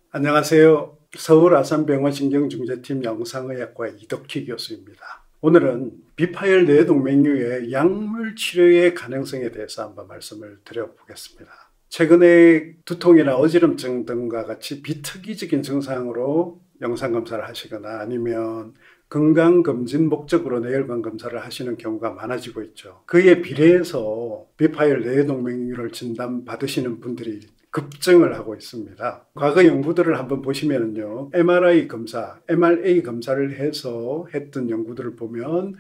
안녕하세요. 서울 아산병원 신경중재팀 영상의학과 이덕희 교수입니다. 오늘은 비파열 뇌동맥류의 약물 치료의 가능성에 대해서 한번 말씀을 드려보겠습니다. 최근에 두통이나 어지럼증 등과 같이 비특이적인 증상으로 영상검사를 하시거나 아니면 건강검진 목적으로 뇌혈관 검사를 하시는 경우가 많아지고 있죠. 그에 비례해서 비파열 뇌동맥류를 진단받으시는 분들이 급증을 하고 있습니다. 과거 연구들을 한번 보시면요, MRI 검사, MRA 검사를 해서 했던 연구들을 보면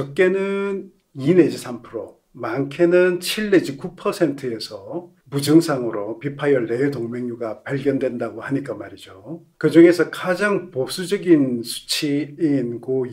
적게는 2 내지 3%, 많게는 7 내지 9%에서 무증상으로 비파열 뇌동맥류가 발견된다고 하니까 말이죠. 그 중에서 가장 보수적인 수치인 그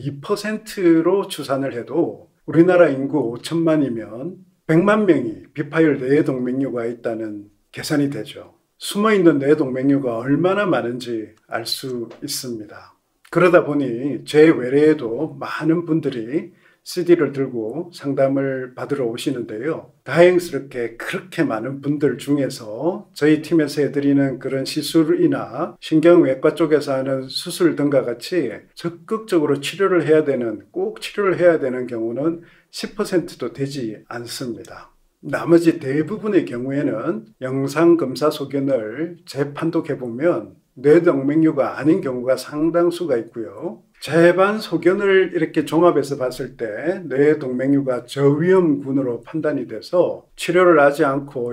2%로 추산을 해도 우리나라 인구 5천만이면 100만 명이 비파열 뇌동맥류가 있다는 계산이 되죠. 숨어있는 뇌동맥류가 얼마나 많은지 알 수 있습니다. 그러다 보니 제 외래에도 많은 분들이 CD를 들고 상담을 받으러 오시는데요. 다행스럽게 그렇게 많은 분들 중에서 저희 팀에서 해드리는 그런 시술이나 신경외과 쪽에서 하는 수술 등과 같이 적극적으로 치료를 해야 되는, 꼭 치료를 해야 되는 경우는 10%도 되지 않습니다. 나머지 대부분의 경우에는 영상검사 소견을 재판독해보면 뇌동맥류가 아닌 경우가 상당수가 있고요. 재반 소견을 이렇게 종합해서 봤을 때 뇌동맥류가 저위험군으로 판단이 돼서 치료를 하지 않고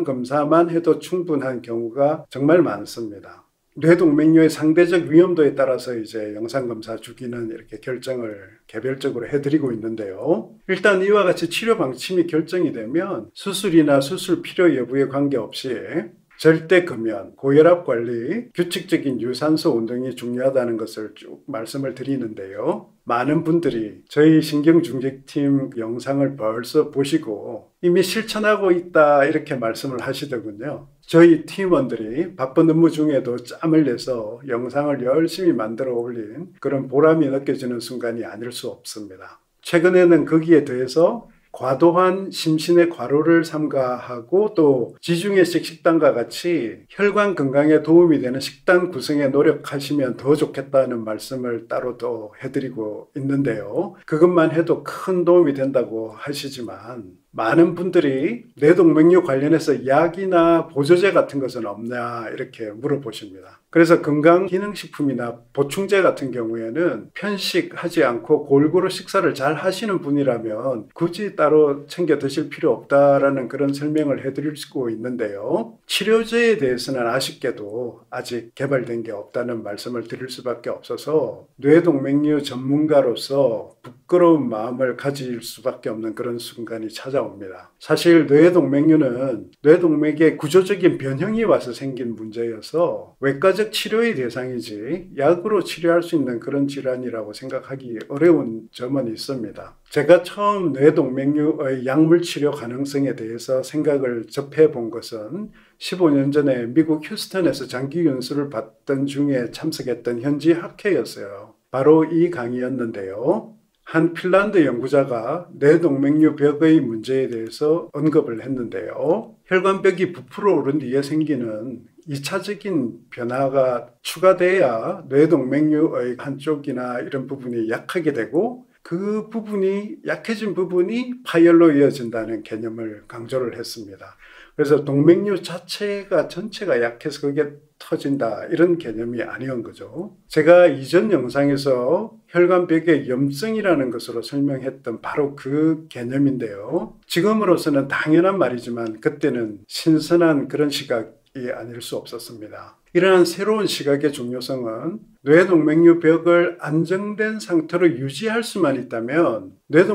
영상검사만 해도 충분한 경우가 정말 많습니다. 뇌동맥류의 상대적 위험도에 따라서 이제 영상검사 주기는 이렇게 결정을 개별적으로 해드리고 있는데요. 일단 이와 같이 치료 방침이 결정이 되면 수술이나 수술 필요 여부에 관계없이 절대 금연, 고혈압 관리, 규칙적인 유산소 운동이 중요하다는 것을 쭉 말씀을 드리는데요. 많은 분들이 저희 신경중재팀 영상을 벌써 보시고 이미 실천하고 있다 이렇게 말씀을 하시더군요. 저희 팀원들이 바쁜 업무 중에도 짬을 내서 영상을 열심히 만들어 올린 그런 보람이 느껴지는 순간이 아닐 수 없습니다. 최근에는 거기에 더해서 과도한 심신의 과로를 삼가하고 또 지중해식 식단과 같이 혈관 건강에 도움이 되는 식단 구성에 노력하시면 더 좋겠다는 말씀을 따로 또 해드리고 있는데요. 그것만 해도 큰 도움이 된다고 하시지만 많은 분들이 뇌동맥류 관련해서 약이나 보조제 같은 것은 없냐 이렇게 물어보십니다. 그래서 건강기능식품이나 보충제 같은 경우에는 편식하지 않고 골고루 식사를 잘 하시는 분이라면 굳이 따로 챙겨 드실 필요 없다라는 그런 설명을 해드릴 수 있는데요. 치료제에 대해서는 아쉽게도 아직 개발된 게 없다는 말씀을 드릴 수밖에 없어서 뇌동맥류 전문가로서 부끄러운 마음을 가질 수밖에 없는 그런 순간이 찾아옵니다. 사실 뇌동맥류는 뇌동맥의 구조적인 변형이 와서 생긴 문제여서 외과적 치료의 대상이지 약으로 치료할 수 있는 그런 질환이라고 생각하기 어려운 점은 있습니다. 제가 처음 뇌동맥류의 약물 치료 가능성에 대해서 생각을 접해 본 것은 15년 전에 미국 휴스턴에서 장기 연수를 받던 중에 참석했던 현지 학회였어요. 바로 이 강의였는데요. 한 핀란드 연구자가 뇌동맥류벽의 문제에 대해서 언급을 했는데요. 혈관벽이 부풀어 오른 뒤에 생기는 2차적인 변화가 추가돼야 뇌동맥류의 한쪽이나 이런 부분이 약하게 되고 그 부분이 약해진 부분이 파열로 이어진다는 개념을 강조를 했습니다. 그래서 동맥류 자체가 전체가 약해서 그게 터진다 이런 개념이 아니었던 거죠. 제가 이전 영상에서 혈관벽의 염증이라는 것으로 설명했던 바로 그 개념인데요. 지금으로서는 당연한 말이지만 그때는 신선한 그런 시각이 아닐 수 없었습니다. 이러한 새로운 시각의 중요성은 뇌동맥류 벽을 안정된 상태로 유지할 수만 있다면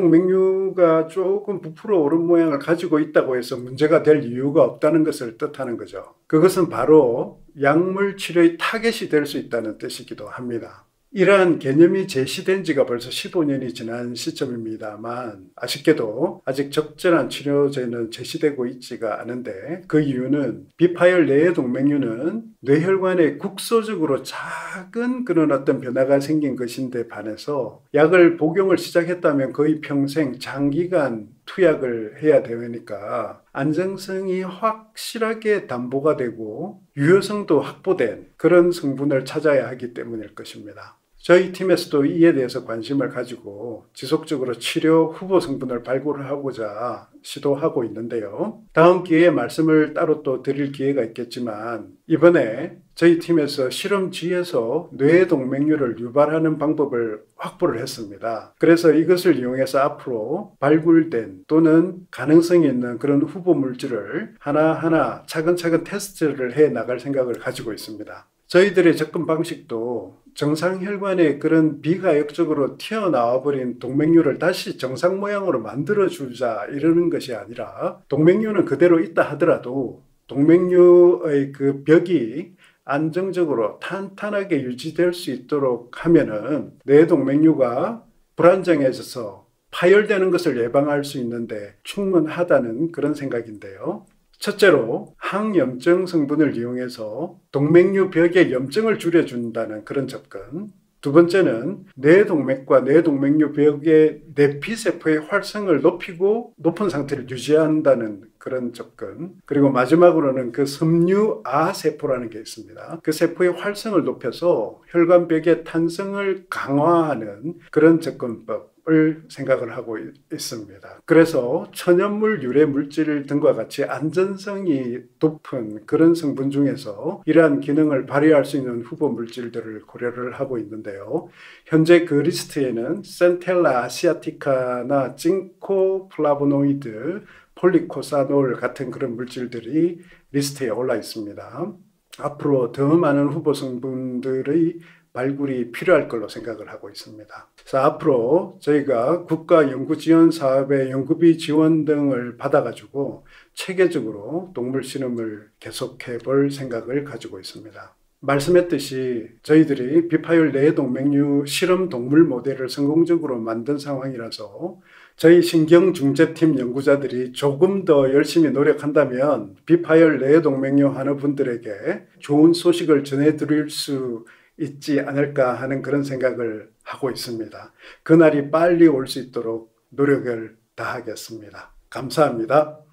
뇌동맥류가 조금 부풀어 오른 모양을 가지고 있다고 해서 문제가 될 이유가 없다는 것을 뜻하는 거죠. 그것은 바로 약물 치료의 타겟이 될 수 있다는 뜻이기도 합니다. 이러한 개념이 제시된 지가 벌써 15년이 지난 시점입니다만 아쉽게도 아직 적절한 치료제는 제시되고 있지가 않은데 그 이유는 비파열 뇌동맥류는 뇌혈관에 국소적으로 작은 그런 어떤 변화가 생긴 것인데 반해서 약을 복용을 시작했다면 거의 평생 장기간 투약을 해야 되니까 안정성이 확실하게 담보가 되고 유효성도 확보된 그런 성분을 찾아야 하기 때문일 것입니다. 저희 팀에서도 이에 대해서 관심을 가지고 지속적으로 치료 후보 성분을 발굴하고자 시도하고 있는데요. 다음 기회에 말씀을 따로 또 드릴 기회가 있겠지만 이번에 저희 팀에서 실험쥐에서 뇌동맥류를 유발하는 방법을 확보를 했습니다. 그래서 이것을 이용해서 앞으로 발굴된 또는 가능성이 있는 그런 후보 물질을 하나하나 차근차근 테스트를 해 나갈 생각을 가지고 있습니다. 저희들의 접근 방식도 정상혈관에 그런 비가역적으로 튀어나와 버린 동맥류를 다시 정상 모양으로 만들어주자 이러는 것이 아니라 동맥류는 그대로 있다 하더라도 동맥류의 그 벽이 안정적으로 탄탄하게 유지될 수 있도록 하면은 뇌동맥류가 불안정해져서 파열되는 것을 예방할 수 있는데 충분하다는 그런 생각인데요. 첫째로 항염증 성분을 이용해서 동맥류 벽의 염증을 줄여준다는 그런 접근. 두 번째는 뇌동맥과 뇌동맥류 벽의 내피세포의 활성을 높이고 높은 상태를 유지한다는 그런 접근. 그리고 마지막으로는 그 섬유아 세포라는 게 있습니다. 그 세포의 활성을 높여서 혈관벽의 탄성을 강화하는 그런 접근법 을 생각을 하고 있습니다. 그래서 천연물 유래 물질 등과 같이 안전성이 높은 그런 성분 중에서 이러한 기능을 발휘할 수 있는 후보 물질들을 고려를 하고 있는데요. 현재 그 리스트에는 센텔라 아시아티카나 징코플라보노이드, 폴리코사놀 같은 그런 물질들이 리스트에 올라 있습니다. 앞으로 더 많은 후보 성분들의 발굴이 필요할 걸로 생각을 하고 있습니다. 그래서 앞으로 저희가 국가 연구 지원 사업의 연구비 지원 등을 받아가지고 체계적으로 동물 실험을 계속해 볼 생각을 가지고 있습니다. 말씀했듯이 저희들이 비파열 뇌동맥류 실험 동물 모델을 성공적으로 만든 상황이라서 저희 신경중재팀 연구자들이 조금 더 열심히 노력한다면 비파열 뇌동맥류 환우분들에게 좋은 소식을 전해드릴 수 있지 않을까 하는 그런 생각을 하고 있습니다. 그날이 빨리 올 수 있도록 노력을 다하겠습니다. 감사합니다.